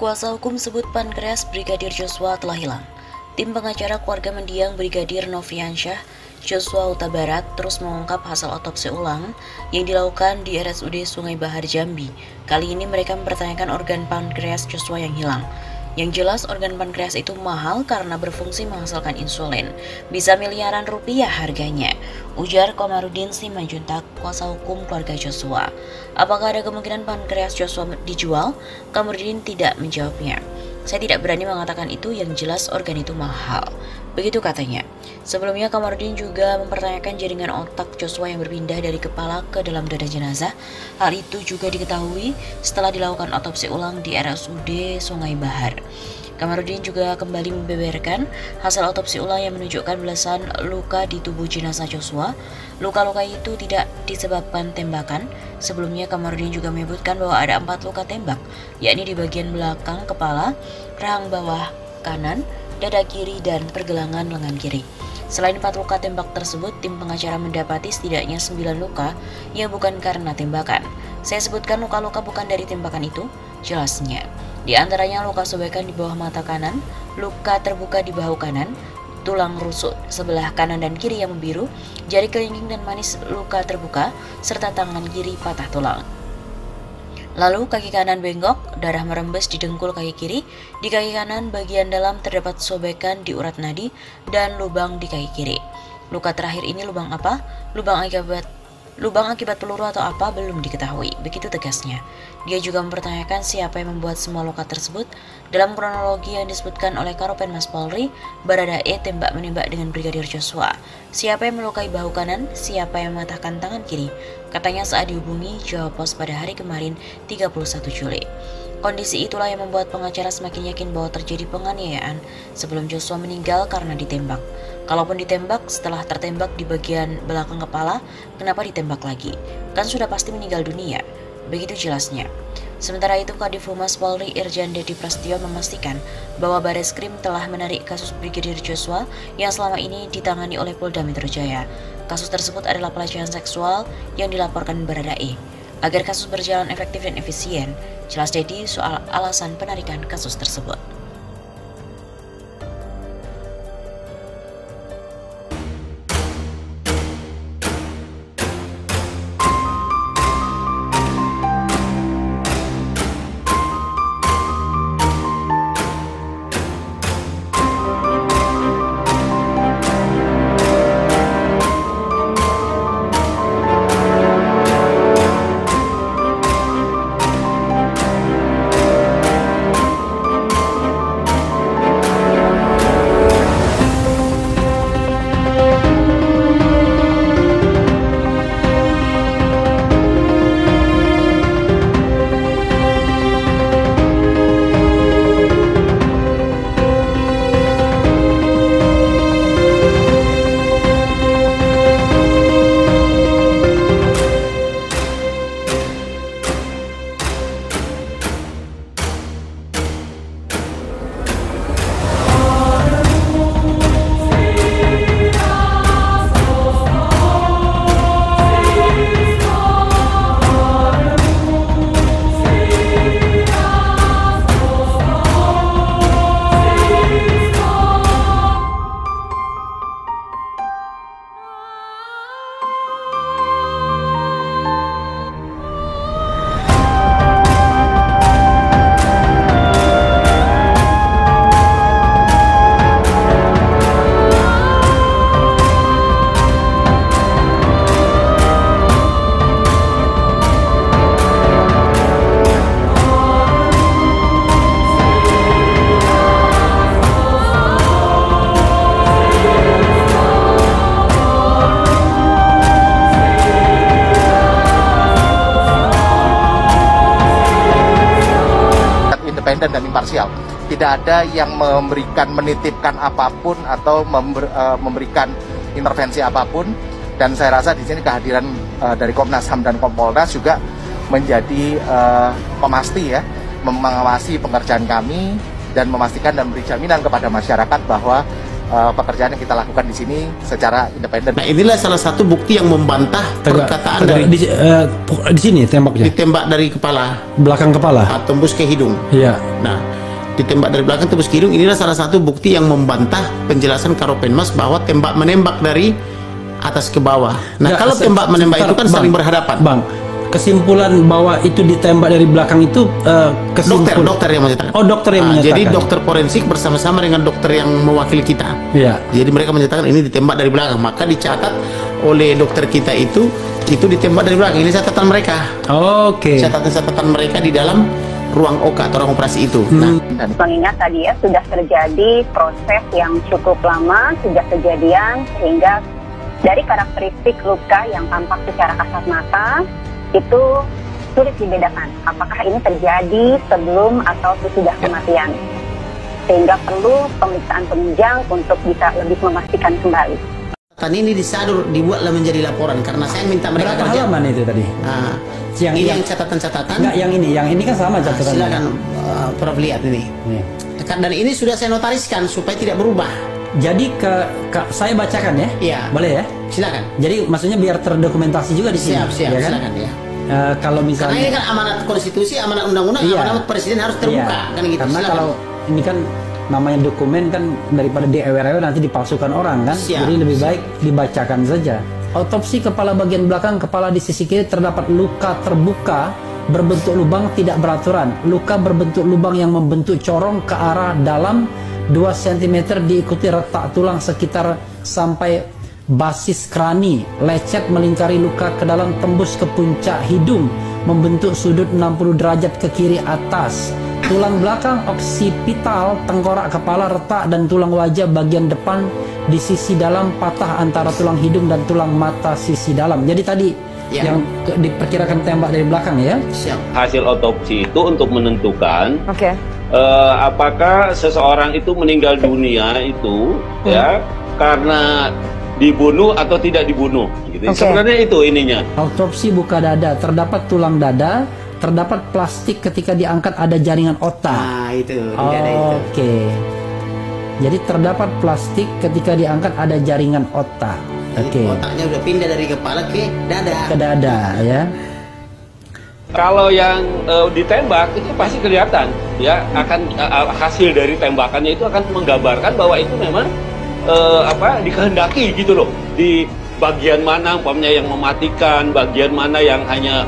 Kuasa hukum sebut pankreas Brigadir Joshua telah hilang. Tim pengacara keluarga mendiang Brigadir Nofriansyah Joshua Huta Barat terus mengungkap hasil otopsi ulang yang dilakukan di RSUD Sungai Bahar Jambi. Kali ini mereka mempertanyakan organ pankreas Joshua yang hilang. Yang jelas organ pankreas itu mahal karena berfungsi menghasilkan insulin. Bisa miliaran rupiah harganya, ujar Komarudin Simanjuntak, kuasa hukum keluarga Joshua. Apakah ada kemungkinan pankreas Joshua dijual? Komarudin tidak menjawabnya. Saya tidak berani mengatakan itu, yang jelas organ itu mahal. Begitu katanya. Sebelumnya Komarudin juga mempertanyakan jaringan otak Joshua yang berpindah dari kepala ke dalam dada jenazah. Hal itu juga diketahui setelah dilakukan otopsi ulang di RSUD Sungai Bahar. Komarudin juga kembali membeberkan hasil otopsi ulang yang menunjukkan belasan luka di tubuh jenazah Joshua. Luka-luka itu tidak disebabkan tembakan. Sebelumnya Komarudin juga menyebutkan bahwa ada 4 luka tembak, yakni di bagian belakang kepala, rahang bawah kanan, dada kiri, dan pergelangan lengan kiri. Selain 4 luka tembak tersebut, tim pengacara mendapati setidaknya 9 luka yang bukan karena tembakan. Saya sebutkan luka-luka bukan dari tembakan itu, jelasnya. Di antaranya luka sobekan di bawah mata kanan, luka terbuka di bahu kanan, tulang rusuk sebelah kanan dan kiri yang membiru, jari kelingking dan manis luka terbuka, serta tangan kiri patah tulang. Lalu kaki kanan bengkok, darah merembes di dengkul kaki kiri. Di kaki kanan bagian dalam terdapat sobekan di urat nadi dan lubang di kaki kiri. Luka terakhir ini lubang apa? Lubang akibat peluru atau apa belum diketahui, begitu tegasnya. Dia juga mempertanyakan siapa yang membuat semua luka tersebut. Dalam kronologi yang disebutkan oleh Karopenmas Polri, Baradae tembak-menembak dengan Brigadir Joshua. Siapa yang melukai bahu kanan? Siapa yang mematahkan tangan kiri? Katanya saat dihubungi Jawa Pos pada hari kemarin 31 Juli. Kondisi itulah yang membuat pengacara semakin yakin bahwa terjadi penganiayaan sebelum Joshua meninggal karena ditembak. Kalaupun ditembak setelah tertembak di bagian belakang kepala, kenapa ditembak lagi? Kan sudah pasti meninggal dunia. Begitu jelasnya. Sementara itu, Kadif Humas Polri Irjen Dedi Prasetyo memastikan bahwa Bareskrim telah menarik kasus Brigadir Joshua yang selama ini ditangani oleh Polda Metro Jaya. Kasus tersebut adalah pelecehan seksual yang dilaporkan Baradae. Agar kasus berjalan efektif dan efisien, jelas Dedi soal alasan penarikan kasus tersebut. Independen dan imparsial. Tidak ada yang menitipkan apapun atau memberikan intervensi apapun. Dan saya rasa di sini kehadiran dari Komnas HAM dan Kompolnas juga menjadi pemasti ya, mengawasi pekerjaan kami dan memastikan dan memberi jaminan kepada masyarakat bahwa pekerjaan yang kita lakukan di sini secara independen. Nah, inilah salah satu bukti yang membantah perkataan dari di sini tembaknya. ditembak dari kepala, Belakang kepala. tembus ke hidung. Iya. Nah, ditembak dari belakang tembus ke hidung, inilah salah satu bukti yang membantah penjelasan Karopenmas bahwa tembak menembak dari atas ke bawah. Nah, kalau tembak menembak itu kan saling berhadapan. Bang, kesimpulan bahwa itu ditembak dari belakang itu dokter yang menyatakan. Oh, dokter yang menyatakan. Jadi dokter forensik bersama-sama dengan dokter yang mewakili kita. Iya. Jadi mereka menyatakan ini ditembak dari belakang, maka dicatat oleh dokter kita itu ditembak dari belakang. Ini catatan mereka. Oke. Catatan mereka di dalam ruang OK atau ruang operasi itu. Nah, Mengingat tadi ya sudah terjadi proses yang cukup lama sejak kejadian, sehingga dari karakteristik luka yang tampak secara kasat mata itu sulit dibedakan apakah ini terjadi sebelum atau sesudah kematian, sehingga perlu pemeriksaan penunjang untuk bisa lebih memastikan kembali. catatan ini disadur, dibuatlah menjadi laporan karena saya minta mereka Berapa kerja. halaman itu tadi? Nah, Yang ini yang yang catatan-catatan. enggak, yang ini kan sama catatannya. Silakan Prof lihat ini. Iya. Dan ini sudah saya notariskan supaya tidak berubah. Jadi saya bacakan ya? Iya. Boleh ya? Silakan. Jadi maksudnya biar terdokumentasi juga di sini. Siap, ya kan? silakan ya. Kalau Karena misalnya ini kan amanat konstitusi, amanat undang-undang, Iya. amanat presiden harus terbuka, Iya. kan gitu. Karena Silakan. kalau ini kan namanya dokumen kan daripada diewer-ewer nanti dipalsukan orang kan. Siap. Jadi lebih baik dibacakan saja. Autopsi kepala bagian belakang kepala di sisi kiri terdapat luka terbuka berbentuk lubang tidak beraturan. Luka berbentuk lubang yang membentuk corong ke arah dalam 2 cm diikuti retak tulang sekitar sampai basis krani, lecet melingkari luka ke dalam tembus ke puncak hidung, membentuk sudut 60 derajat ke kiri atas. Tulang belakang oksipital, tengkorak kepala retak dan tulang wajah bagian depan di sisi dalam patah antara tulang hidung dan tulang mata sisi dalam. Jadi tadi Ya. yang diperkirakan tembak dari belakang ya. Siap. Hasil otopsi itu untuk menentukan Oke. apakah seseorang itu meninggal dunia itu ya karena dibunuh atau tidak dibunuh gitu. Sebenarnya itu ininya. Autopsi buka dada, terdapat tulang dada, terdapat plastik ketika diangkat ada jaringan otak. Nah, itu tidak ada itu. Oke. Jadi terdapat plastik ketika diangkat ada jaringan otak. Jadi Oke. otaknya udah pindah dari kepala ke dada. Ke dada ya. Kalau yang ditembak itu pasti kelihatan ya akan hasil dari tembakannya itu akan menggambarkan bahwa itu memang dikehendaki gitu loh, di bagian mana umpamanya yang mematikan, bagian mana yang hanya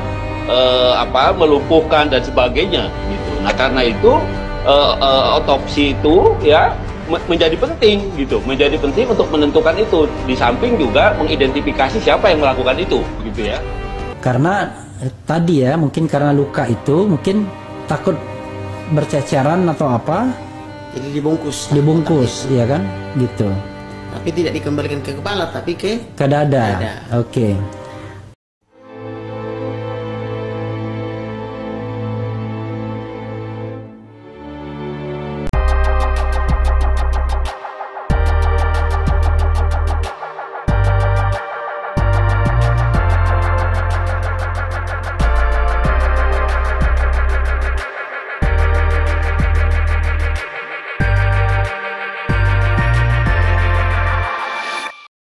melumpuhkan dan sebagainya gitu. Nah karena itu otopsi itu ya menjadi penting gitu, menjadi penting untuk menentukan itu, di samping juga mengidentifikasi siapa yang melakukan itu gitu ya. Karena tadi ya mungkin karena luka itu mungkin takut berceceran atau apa, Jadi dibungkus. dibungkus ya kan gitu. Tapi tidak dikembalikan ke kepala, tapi ke Ke dada. Dada. Oke.